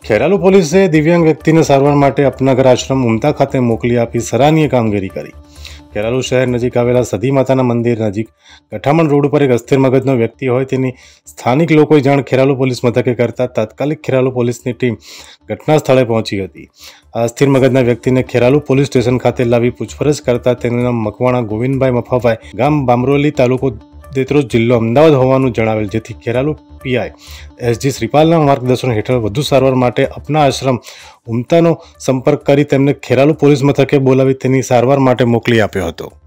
ખેરાલુ પોલીસે દિવ્યાંગ વ્યક્તિને સારવાર માટે અપનાગર આશ્રમ ઉમતા ખાતે મોકલી આપી સરાહનીય કામગીરી કરી। ખેરાલુ શહેર નજીક આવેલા સદી માતાના મંદિર નજીક ગઠામણ રોડ ઉપર એક અસ્થિર મગજનો વ્યક્તિ હોય તેની સ્થાનિક લોકોએ જાણ ખેરાલુ પોલીસ મથકે કરતા તાત્કાલિક ખેરાલુ પોલીસની ટીમ ઘટના સ્થળે પહોંચી હતી। આ અસ્થિર મગજના વ્યક્તિને ખેરાલુ પોલીસ સ્ટેશન ખાતે લાવી પૂછપરછ કરતા તેનું નામ મકવાણા ગોવિંદભાઈ મફાભાઈ, ગામ બામરોલી, તાલુકો દેત્રોજ, જિલ્લો અમદાવાદ હોવાનું જણાવેલ, જેથી ખેરાલુ પીઆઈ એસજી શ્રીપાલના માર્ગદર્શન હેઠળ વધુ સારવાર માટે અપના આશ્રમ ઉમતાનો સંપર્ક કરી તેમને ખેરાલુ પોલીસ મથકે બોલાવી તેની સારવાર માટે મોકલી આપ્યો હતો।